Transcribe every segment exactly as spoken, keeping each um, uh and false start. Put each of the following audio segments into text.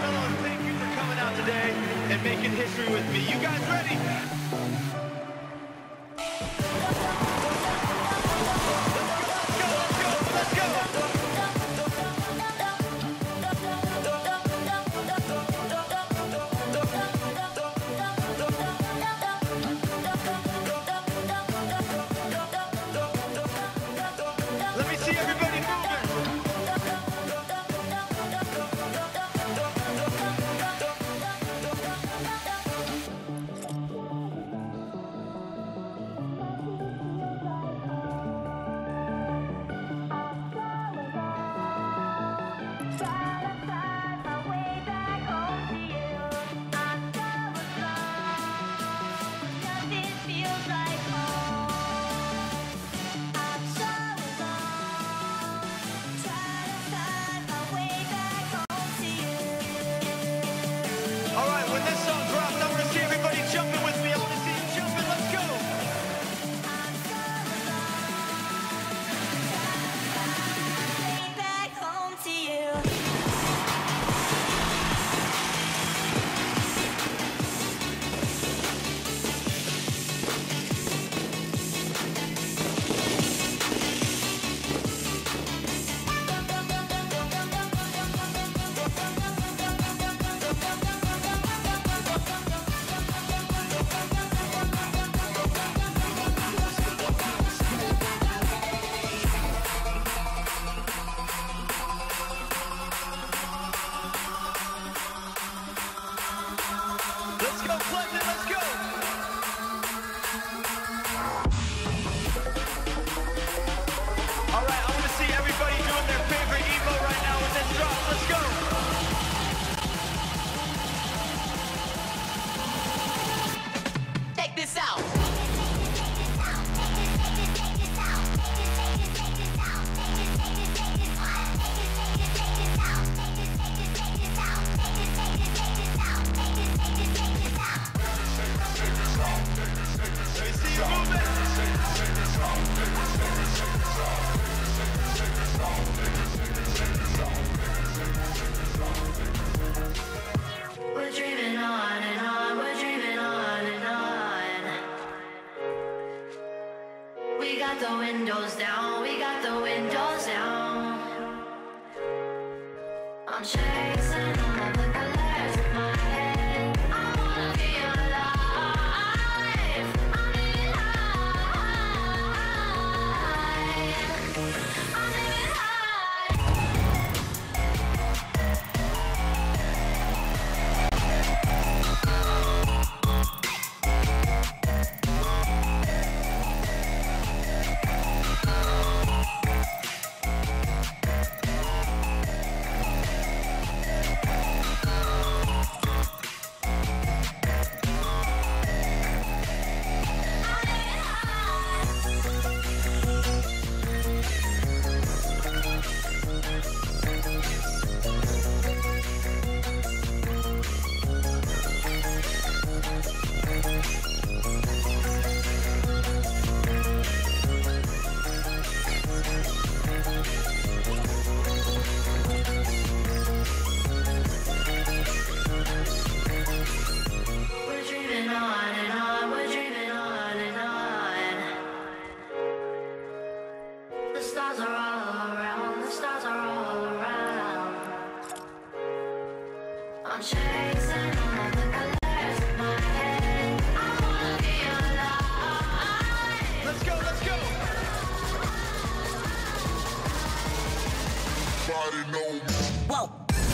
Carmelo, and thank you for coming out today and making history with me. You guys ready? The windows down, we got the windows down. I'm chasing all of the colors in my head. I wanna be alive. I'm living high. I'm living I'm chasing all of the colors in my head. I wanna be alive. Let's go, let's go. Body know. Whoa.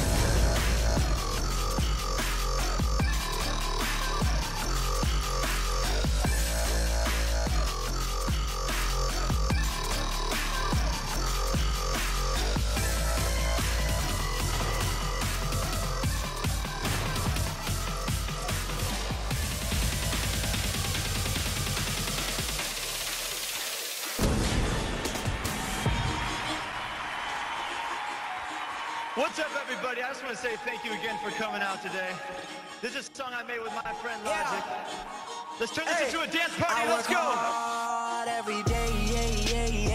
What's up, everybody? I just want to say thank you again for coming out today. This is a song I made with my friend Logic. Yeah. Let's turn this Hey, into a dance party. I Let's work go. hard every day, yeah, yeah,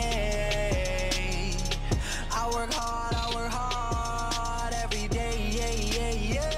yeah. I work hard, I work hard every day, yeah, yeah, yeah.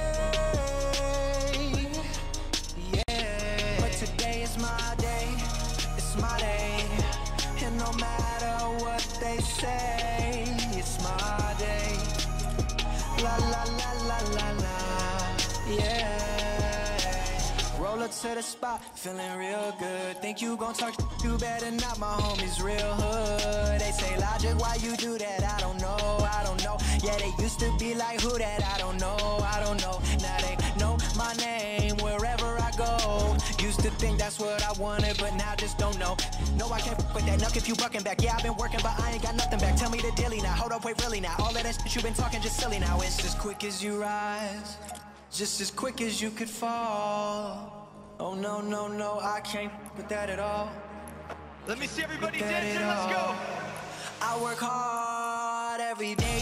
over to the spot, feeling real good. Think you gon' talk, you better not, my homies real hood. They say, Logic, why you do that? I don't know, I don't know. Yeah, they used to be like, who that? I don't know, I don't know. Now they know my name wherever I go. Used to think that's what I wanted, but now just don't know. No, I can't f with that, nuck if you bucking back. Yeah, I've been working, but I ain't got nothing back. Tell me the dilly now, hold up, wait, really now. All of that shit you been talking just silly now. It's as quick as you rise, just as quick as you could fall. Oh no, no, no, I can't f with that at all. Let me see everybody That dancing, it let's go. all. I work hard every day.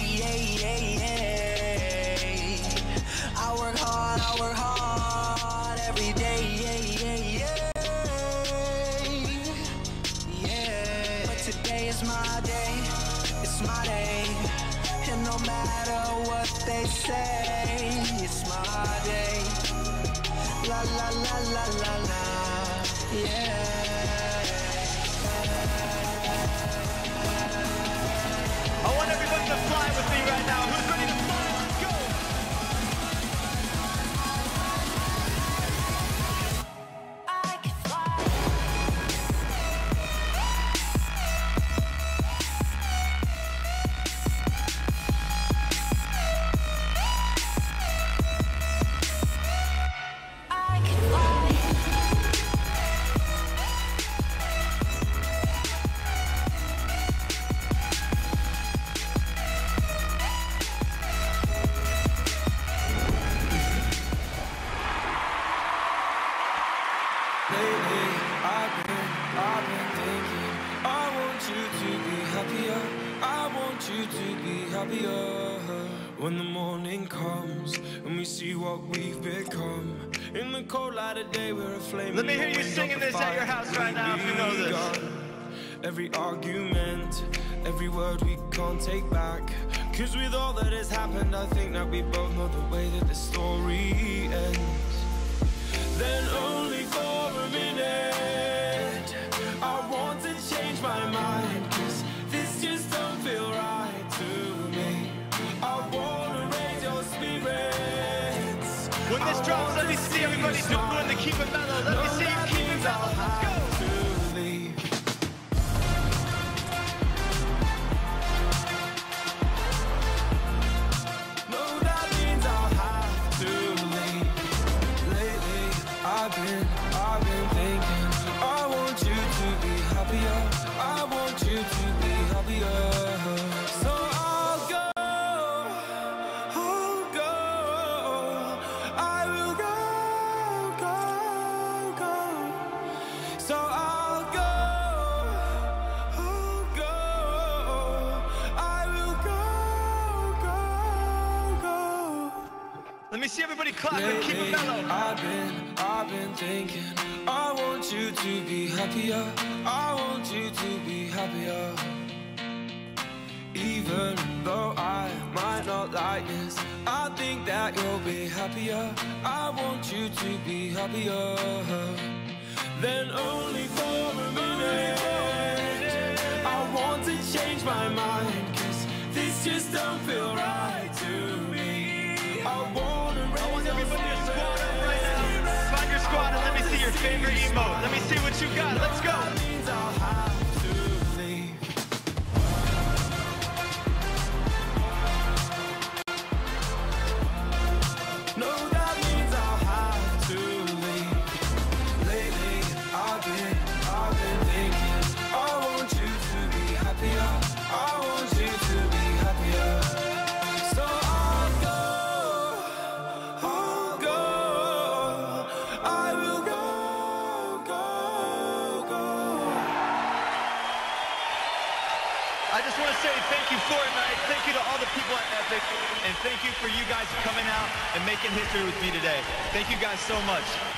I work hard, I work hard every day. Yeah. But today is my day, it's my day. And no matter what they say, it's my day. La la la la la la, yeah. I want everybody to fly with me right now. Who's ready to fly? Let's go! I can fly. I can fly. Lately, I've been, I've been thinking, I want you to be happier, I want you to be happier. When the morning comes and we see what we've become, in the cold light of day we're a flame. Let me hear you singing this at your house right now if you know this. Every argument, every word we can't take back. Cause with all that has happened, I think that we both know the way that the story ends. Then only for a minute I want to change my mind, cause this just don't feel right to me. I wanna raise your spirits. When this drops, let me see everybody doing the keep it mellow. Let me see you keep it mellow. Let's go! To leave. No, that means I'll have to leave. Lately, I've been, I've been thinking, I want you to be happier, I want you to be happier. So I'll go, I'll go, I will go, go, go. So I'll go, I'll go, I will go, go, go. Let me see everybody clapping, keep it mellow. I've been, I've been thinking, I want you to be happier, I want you to be happier. Even though I might not like this, I think that you'll be happier, I want you to be happier. Then only for a minute I want to change my mind, cause this just don't feel right to me. I wanna I want everybody to squad up right now. Find your squad and let me see your favorite emote. Let me see what you got. Let's go. That means I'll have to leave. No, that means I'll have to leave. Lately, I've been, I've been thinking, I want you to be happier, I want you to be happier. So I'll go, I'll go, I will go, go, go. I just want to say thank you, Fortnite. Thank you to all the people at Epic. And thank you for you guys coming out and making history with me today. Thank you guys so much.